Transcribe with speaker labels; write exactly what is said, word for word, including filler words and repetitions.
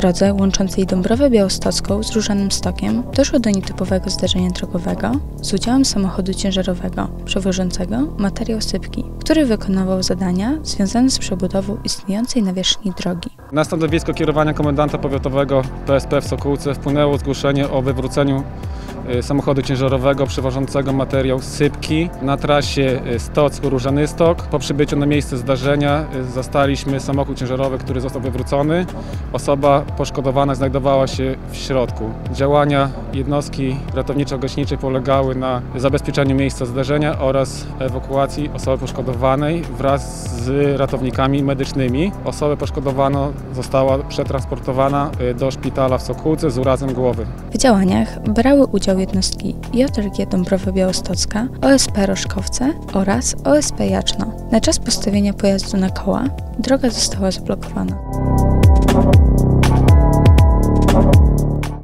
Speaker 1: drodze łączącej Dąbrowę Białostocką z Różanym Stokiem doszło do nietypowego zdarzenia drogowego z udziałem samochodu ciężarowego przewożącego materiał sypki, który wykonywał zadania związane z przebudową istniejącej nawierzchni drogi.
Speaker 2: Na stanowisko kierowania komendanta powiatowego P S P w Sokółce wpłynęło zgłoszenie o wywróceniu samochodu ciężarowego przewożącego materiał sypki na trasie Stock-Różany Stok. Po przybyciu na miejsce zdarzenia zastaliśmy samochód ciężarowy, który został wywrócony. Osoba poszkodowana znajdowała się w środku. Działania jednostki ratowniczo-gaśniczej polegały na zabezpieczeniu miejsca zdarzenia oraz ewakuacji osoby poszkodowanej wraz z ratownikami medycznymi. Osobę poszkodowaną została przetransportowana do szpitala w Sokółce z urazem głowy.
Speaker 1: W działaniach brały udział jednostki J R G Dąbrowa Białostocka, O S P Roszkowce oraz O S P Jaczno. Na czas postawienia pojazdu na koła droga została zablokowana.